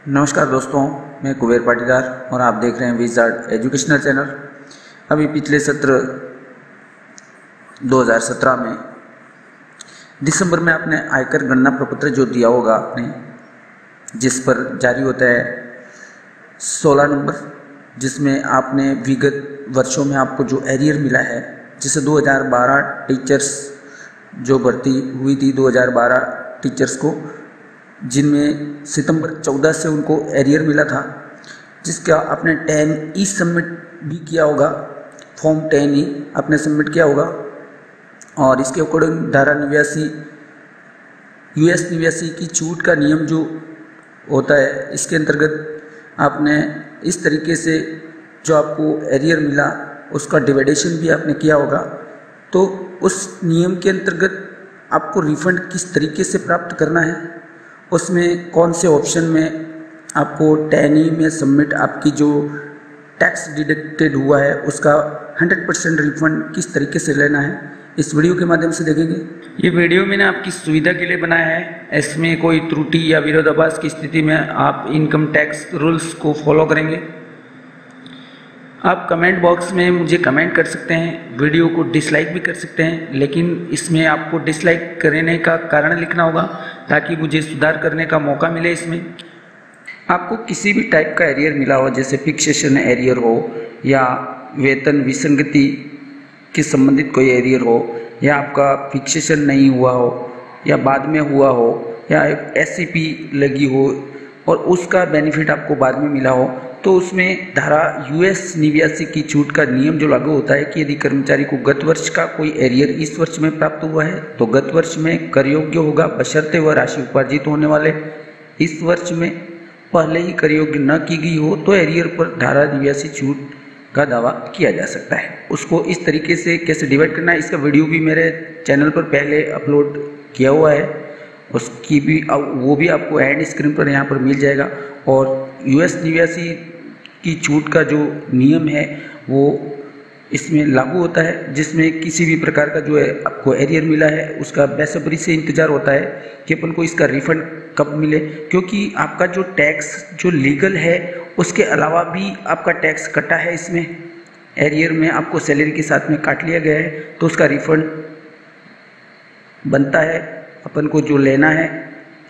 नमस्कार दोस्तों, मैं कुबेर पाटीदार और आप देख रहे हैं विजार्ड एजुकेशनल चैनल। अभी पिछले सत्र 2017 में दिसंबर में आपने आयकर गणना प्रपत्र जो दिया होगा आपने, जिस पर जारी होता है 16 नंबर, जिसमें आपने विगत वर्षों में आपको जो एरियर मिला है, जिसे 2012 टीचर्स जो भर्ती हुई थी 2012 टीचर्स को, जिनमें सितंबर 14 से उनको एरियर मिला था, जिसका आपने 10E सबमिट भी किया होगा। फॉर्म 10E आपने सबमिट किया होगा और इसके अकॉर्डिंग धारा 89 US 89 की छूट का नियम जो होता है, इसके अंतर्गत आपने इस तरीके से जो आपको एरियर मिला उसका डिवाइडेशन भी आपने किया होगा। तो उस नियम के अंतर्गत आपको रिफंड किस तरीके से प्राप्त करना है, उसमें कौन से ऑप्शन में आपको 10E में सबमिट आपकी जो टैक्स डिडक्टेड हुआ है उसका 100% रिफंड किस तरीके से लेना है, इस वीडियो के माध्यम से देखेंगे। ये वीडियो मैंने आपकी सुविधा के लिए बनाया है। इसमें कोई त्रुटि या विरोधाभास की स्थिति में आप इनकम टैक्स रूल्स को फॉलो करेंगे। आप कमेंट बॉक्स में मुझे कमेंट कर सकते हैं, वीडियो को डिसलाइक भी कर सकते हैं, लेकिन इसमें आपको डिसलाइक करने का कारण लिखना होगा ताकि मुझे सुधार करने का मौका मिले। इसमें आपको किसी भी टाइप का एरियर मिला हो, जैसे फिक्सेशन एरियर हो या वेतन विसंगति के संबंधित कोई एरियर हो, या आपका फिक्सेशन नहीं हुआ हो या बाद में हुआ हो, या SCP लगी हो और उसका बेनिफिट आपको बाद में मिला हो, तो उसमें धारा US 89 की छूट का नियम जो लागू होता है कि यदि कर्मचारी को गत वर्ष का कोई एरियर इस वर्ष में प्राप्त हुआ है तो गत वर्ष में कर योग्य होगा, बशर्ते वह राशि उपार्जित होने वाले इस वर्ष में पहले ही कर योग्य न की गई हो तो एरियर पर धारा 89 छूट का दावा किया जा सकता है। उसको इस तरीके से कैसे डिवाइड करना है, इसका वीडियो भी मेरे चैनल पर पहले अपलोड किया हुआ है, उसकी भी वो भी आपको एंड स्क्रीन पर यहाँ पर मिल जाएगा। और US 89 की छूट का जो नियम है वो इसमें लागू होता है, जिसमें किसी भी प्रकार का जो है आपको एरियर मिला है उसका बेसब्री से इंतज़ार होता है कि अपन को इसका रिफंड कब मिले, क्योंकि आपका जो टैक्स जो लीगल है उसके अलावा भी आपका टैक्स कटा है। इसमें एरियर में आपको सैलरी के साथ में काट लिया गया है, तो उसका रिफंड बनता है अपन को जो लेना है।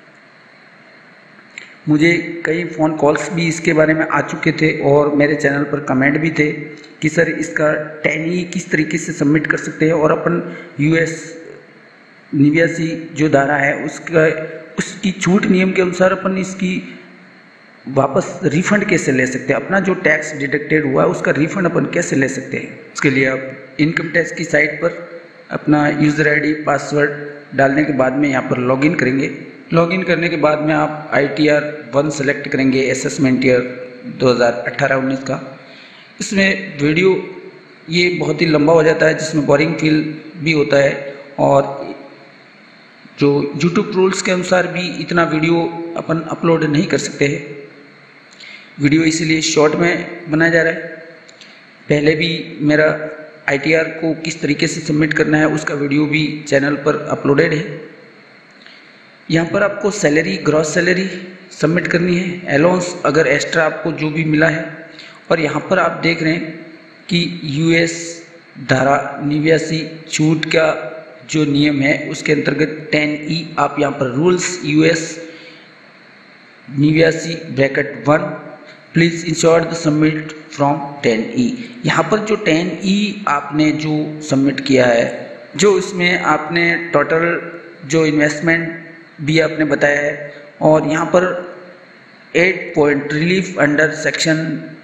मुझे कई फ़ोन कॉल्स भी इसके बारे में आ चुके थे और मेरे चैनल पर कमेंट भी थे कि सर इसका 10E किस तरीके से सबमिट कर सकते हैं और अपन US 89 जो धारा है उसकी छूट नियम के अनुसार अपन इसकी वापस रिफंड कैसे ले सकते हैं, अपना जो टैक्स डिडक्टेड हुआ है उसका रिफंड अपन कैसे ले सकते हैं। उसके लिए आप इनकम टैक्स की साइट पर अपना यूज़र ID पासवर्ड डालने के बाद में यहाँ पर लॉगिन करेंगे। लॉगिन करने के बाद में आप ITR 1 सेलेक्ट करेंगे, असेसमेंट ईयर 2018-19 का। इसमें वीडियो ये बहुत ही लंबा हो जाता है, जिसमें बोरिंग फील भी होता है और जो YouTube रूल्स के अनुसार भी इतना वीडियो अपन अपलोड नहीं कर सकते हैं। वीडियो इसीलिए शॉर्ट में बनाया जा रहा है। पहले भी मेरा ITR को किस तरीके से सबमिट करना है उसका वीडियो भी चैनल पर अपलोडेड है। यहाँ पर आपको सैलरी, ग्रॉस सैलरी सबमिट करनी है, अलाउंस अगर एक्स्ट्रा आपको जो भी मिला है, और यहाँ पर आप देख रहे हैं कि US धारा 89 छूट का जो नियम है उसके अंतर्गत 10E आप यहाँ पर rules US 89(1) please ensure the submit from 10E। यहाँ पर जो 10E आपने जो सबमिट किया है, जो इसमें आपने टोटल जो इन्वेस्टमेंट भी आपने बताया है, और यहाँ पर 8 point relief under section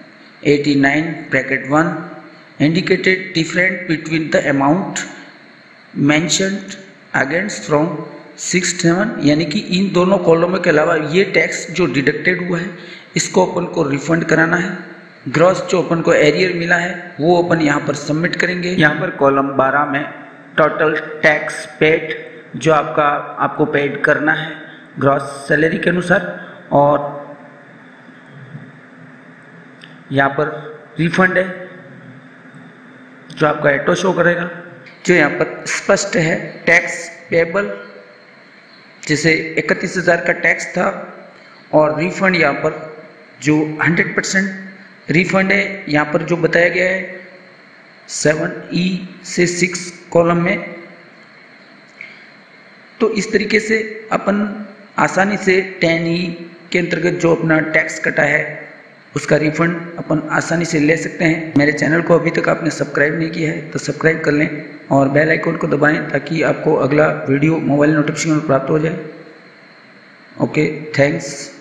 89(1) indicated different between the amount mentioned against from 6-7, यानी कि इन दोनों कॉलमों के अलावा ये टैक्स जो डिडक्टेड हुआ है इसको अपन को रिफंड कराना है। ग्रॉस जो अपन को एरियर मिला है वो अपन यहाँ पर सबमिट करेंगे। यहाँ पर कॉलम 12 में टोटल टैक्स पेड जो आपको पेड करना है ग्रॉस सैलरी के अनुसार, और यहाँ पर रिफंड है जो आपका ऑटो शो करेगा, जो यहाँ पर स्पष्ट है। टैक्स पेबल जैसे 31,000 का टैक्स था और रिफंड यहाँ पर जो 100% रिफंड है यहाँ पर जो बताया गया है 7E से 6 कॉलम में। तो इस तरीके से अपन आसानी से 10E के अंतर्गत जो अपना टैक्स कटा है उसका रिफंड अपन आसानी से ले सकते हैं। मेरे चैनल को अभी तक आपने सब्सक्राइब नहीं किया है तो सब्सक्राइब कर लें और बेल आइकन को दबाएं ताकि आपको अगला वीडियो मोबाइल नोटिफिकेशन प्राप्त हो जाए। Okay, thanks.